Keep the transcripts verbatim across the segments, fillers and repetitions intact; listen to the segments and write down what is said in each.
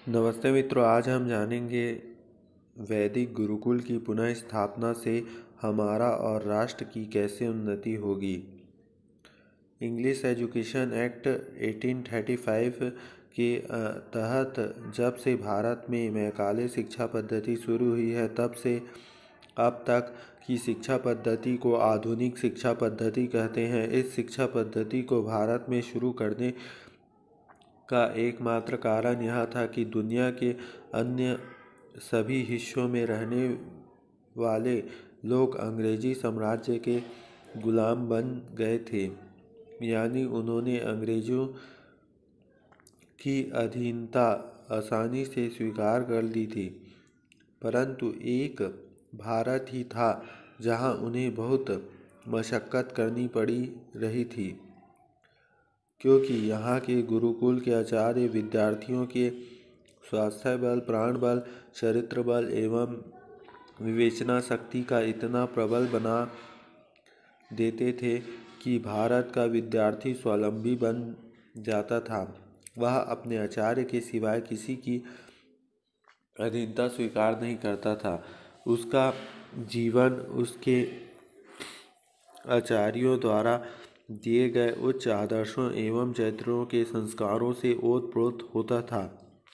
नमस्ते मित्रों, आज हम जानेंगे वैदिक गुरुकुल की पुनः स्थापना से हमारा और राष्ट्र की कैसे उन्नति होगी। इंग्लिश एजुकेशन एक्ट अठारह सौ पैंतीस के तहत जब से भारत में मैकाले शिक्षा पद्धति शुरू हुई है, तब से अब तक की शिक्षा पद्धति को आधुनिक शिक्षा पद्धति कहते हैं। इस शिक्षा पद्धति को भारत में शुरू करने का एकमात्र कारण यह था कि दुनिया के अन्य सभी हिस्सों में रहने वाले लोग अंग्रेजी साम्राज्य के गुलाम बन गए थे, यानी उन्होंने अंग्रेजों की अधीनता आसानी से स्वीकार कर ली थी। परंतु एक भारत ही था जहां उन्हें बहुत मशक्क़त करनी पड़ी रही थी, क्योंकि यहाँ के गुरुकुल के आचार्य विद्यार्थियों के स्वास्थ्य बल, प्राण बल, चरित्र बल एवं विवेचना शक्ति का इतना प्रबल बना देते थे कि भारत का विद्यार्थी स्वावलंबी बन जाता था। वह अपने आचार्य के सिवाय किसी की अधीनता स्वीकार नहीं करता था। उसका जीवन उसके आचार्यों द्वारा दिए गए उच्च आदर्शों एवं चरित्रों के संस्कारों से ओतप्रोत होता था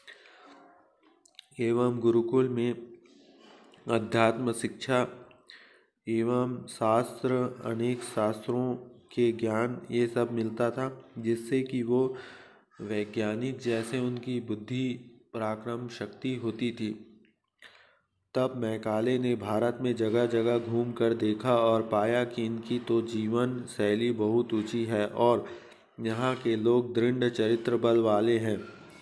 एवं गुरुकुल में अध्यात्म शिक्षा एवं शास्त्र, अनेक शास्त्रों के ज्ञान ये सब मिलता था, जिससे कि वो वैज्ञानिक जैसे उनकी बुद्धि पराक्रम शक्ति होती थी। तब मैकाले ने भारत में जगह जगह घूम कर देखा और पाया कि इनकी तो जीवन शैली बहुत ऊंची है और यहाँ के लोग दृढ़ चरित्र बल वाले हैं।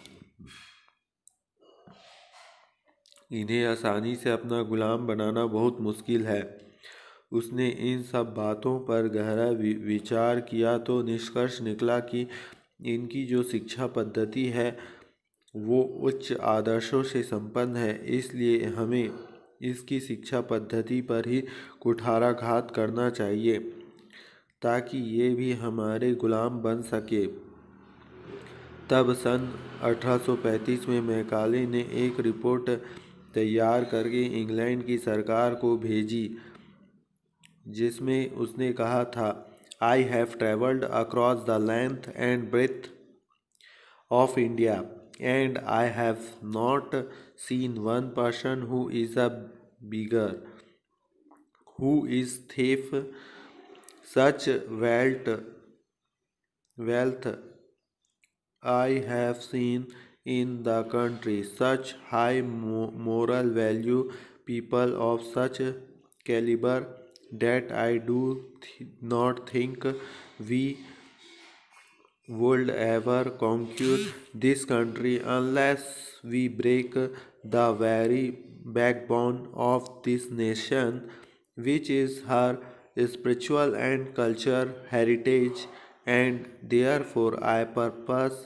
इन्हें आसानी से अपना गुलाम बनाना बहुत मुश्किल है। उसने इन सब बातों पर गहरा विचार किया तो निष्कर्ष निकला कि इनकी जो शिक्षा पद्धति है वो उच्च आदर्शों से संपन्न है, इसलिए हमें इसकी शिक्षा पद्धति पर ही कुठाराघात करना चाहिए ताकि ये भी हमारे गुलाम बन सके। तब सन अठारह सौ पैंतीस में मैकाले ने एक रिपोर्ट तैयार करके इंग्लैंड की सरकार को भेजी, जिसमें उसने कहा था, I have travelled across the length and breadth of India and I have not seen one person who is a beggar, who is thief, such wealth, wealth I have seen in the country, such high moral value, people of such caliber that I do th- not think we would ever conquer this country unless we break the very backbone of this nation, which is her spiritual and cultural heritage, and therefore I purpose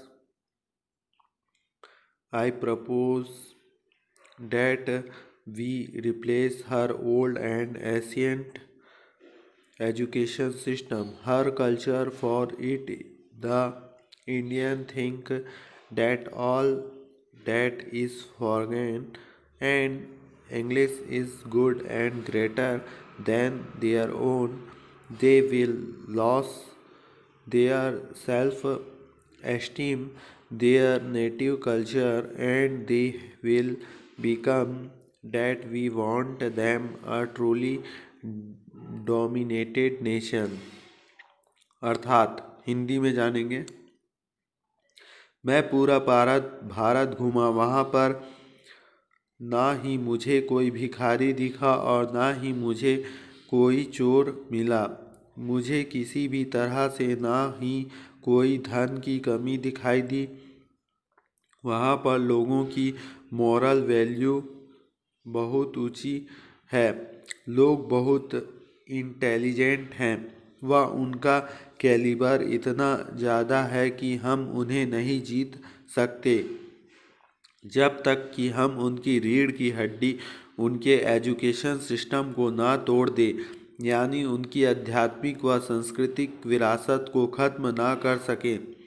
I propose that we replace her old and ancient education system, her culture, for it the Indian think that all that is foreign and English is good and greater than their own. They will lose their self-esteem, their native culture, and they will become that we want them a truly dominated nation. अर्थात हिंदी में जानेंगे, मैं पूरा भारत भारत घूमा, वहाँ पर ना ही मुझे कोई भिखारी दिखा और ना ही मुझे कोई चोर मिला। मुझे किसी भी तरह से ना ही कोई धन की कमी दिखाई दी। वहाँ पर लोगों की मॉरल वैल्यू बहुत ऊंची है, लोग बहुत इंटेलिजेंट हैं व उनका कैलिबर इतना ज़्यादा है कि हम उन्हें नहीं जीत सकते जब तक कि हम उनकी रीढ़ की हड्डी, उनके एजुकेशन सिस्टम को ना तोड़ दे, यानी उनकी आध्यात्मिक व सांस्कृतिक विरासत को खत्म ना कर सके।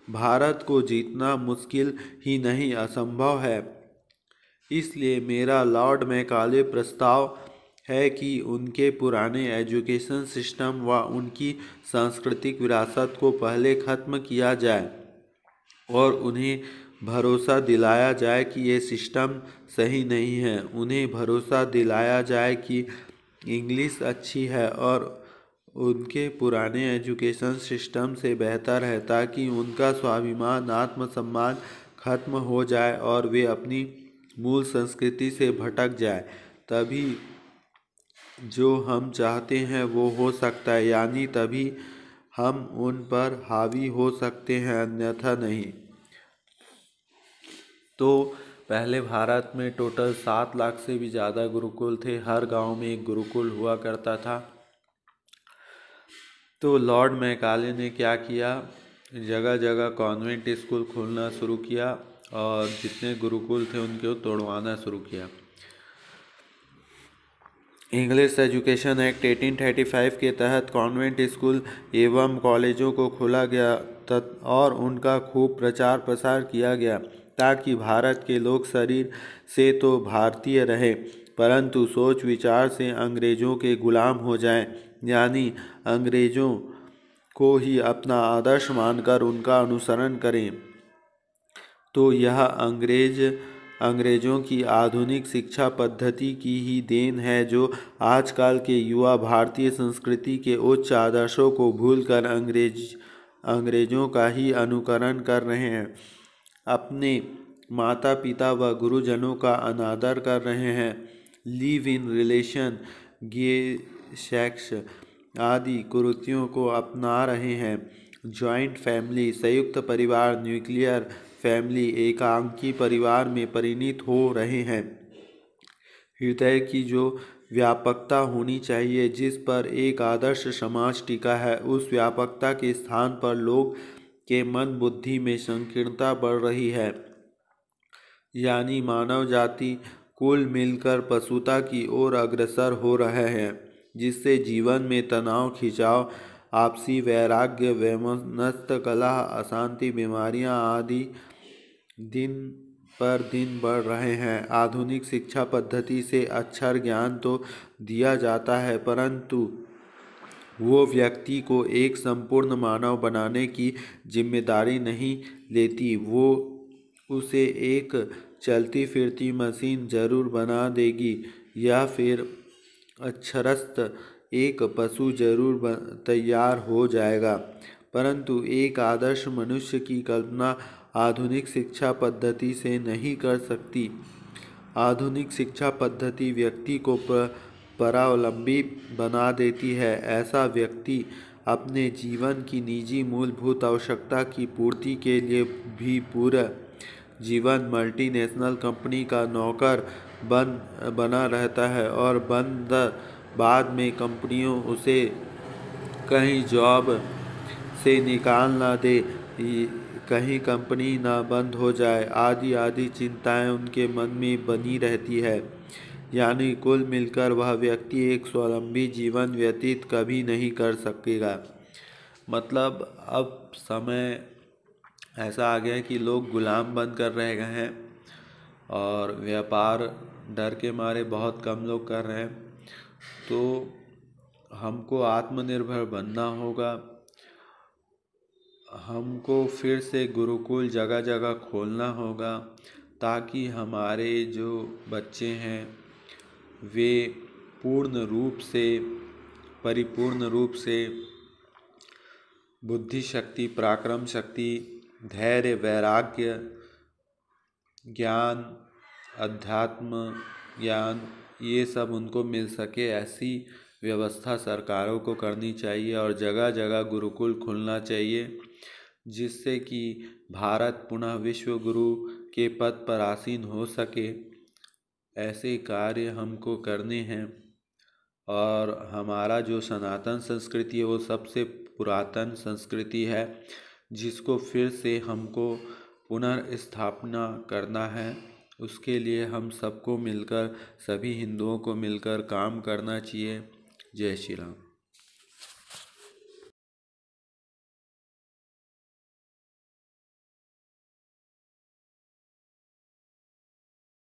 भारत को जीतना मुश्किल ही नहीं असंभव है। इसलिए मेरा लॉर्ड मैकाले प्रस्ताव है कि उनके पुराने एजुकेशन सिस्टम व उनकी सांस्कृतिक विरासत को पहले ख़त्म किया जाए और उन्हें भरोसा दिलाया जाए कि ये सिस्टम सही नहीं है। उन्हें भरोसा दिलाया जाए कि इंग्लिश अच्छी है और उनके पुराने एजुकेशन सिस्टम से बेहतर है, ताकि उनका स्वाभिमान आत्मसम्मान खत्म हो जाए और वे अपनी मूल संस्कृति से भटक जाए। तभी जो हम चाहते हैं वो हो सकता है, यानी तभी हम उन पर हावी हो सकते हैं, अन्यथा नहीं। तो पहले भारत में टोटल सात लाख से भी ज़्यादा गुरुकुल थे। हर गांव में एक गुरुकुल हुआ करता था। तो लॉर्ड मैकाले ने क्या किया, जगह जगह कॉन्वेंट स्कूल खोलना शुरू किया और जितने गुरुकुल थे उनको तोड़वाना शुरू किया। इंग्लिश एजुकेशन एक्ट अठारह सौ पैंतीस के तहत कॉन्वेंट स्कूल एवं कॉलेजों को खोला गया और उनका खूब प्रचार प्रसार किया गया, ताकि भारत के लोग शरीर से तो भारतीय रहे परंतु सोच विचार से अंग्रेज़ों के गुलाम हो जाएं, यानी अंग्रेज़ों को ही अपना आदर्श मानकर उनका अनुसरण करें। तो यह अंग्रेज अंग्रेज़ों की आधुनिक शिक्षा पद्धति की ही देन है, जो आजकल के युवा भारतीय संस्कृति के उच्च आदर्शों को भूलकर अंग्रेज अंग्रेज़ों का ही अनुकरण कर रहे हैं, अपने माता पिता व गुरुजनों का अनादर कर रहे हैं, live in relation, gay sex आदि कुरीतियों को अपना रहे हैं, जॉइंट फैमिली, संयुक्त परिवार, न्यूक्लियर फैमिली, एकांकी परिवार में परिणत हो रहे हैं। हृदय की जो व्यापकता होनी चाहिए, जिस पर एक आदर्श समाज टिका है, उस व्यापकता के स्थान पर लोग के मन बुद्धि में संकीर्णता बढ़ रही है, यानी मानव जाति कुल मिलकर पशुता की ओर अग्रसर हो रहे हैं, जिससे जीवन में तनाव, खिंचाव, आपसी वैराग्य, वैमनस्य, कलह, अशांति, बीमारियां आदि दिन पर दिन बढ़ रहे हैं। आधुनिक शिक्षा पद्धति से अक्षर ज्ञान तो दिया जाता है, परंतु वो व्यक्ति को एक संपूर्ण मानव बनाने की जिम्मेदारी नहीं लेती। वो उसे एक चलती फिरती मशीन जरूर बना देगी या फिर अक्षरस्थ एक पशु जरूर तैयार हो जाएगा, परंतु एक आदर्श मनुष्य की कल्पना आधुनिक शिक्षा पद्धति से नहीं कर सकती। आधुनिक शिक्षा पद्धति व्यक्ति को परावलंबी बना देती है। ऐसा व्यक्ति अपने जीवन की निजी मूलभूत आवश्यकता की पूर्ति के लिए भी पूरा जीवन मल्टीनेशनल कंपनी का नौकर बन बना रहता है और बंद बाद में कंपनियों उसे कहीं जॉब से निकाल ना दे, कहीं कंपनी ना बंद हो जाए, आदि आदि चिंताएं उनके मन में बनी रहती है। यानी कुल मिलकर वह व्यक्ति एक स्वावलंबी जीवन व्यतीत कभी नहीं कर सकेगा। मतलब अब समय ऐसा आ गया है कि लोग गुलाम बन कर रह गए हैं और व्यापार डर के मारे बहुत कम लोग कर रहे हैं। तो हमको आत्मनिर्भर बनना होगा। हमको फिर से गुरुकुल जगह जगह खोलना होगा, ताकि हमारे जो बच्चे हैं वे पूर्ण रूप से परिपूर्ण रूप से बुद्धि शक्ति, पराक्रम शक्ति, धैर्य, वैराग्य, ज्ञान, अध्यात्म ज्ञान, ये सब उनको मिल सके, ऐसी व्यवस्था सरकारों को करनी चाहिए और जगह जगह गुरुकुल खुलना चाहिए, जिससे कि भारत पुनः विश्व गुरु के पद पर आसीन हो सके। ऐसे कार्य हमको करने हैं और हमारा जो सनातन संस्कृति है वो सबसे पुरातन संस्कृति है, जिसको फिर से हमको पुनर्स्थापना करना है। उसके लिए हम सबको मिलकर, सभी हिंदुओं को मिलकर काम करना चाहिए। जय श्री राम।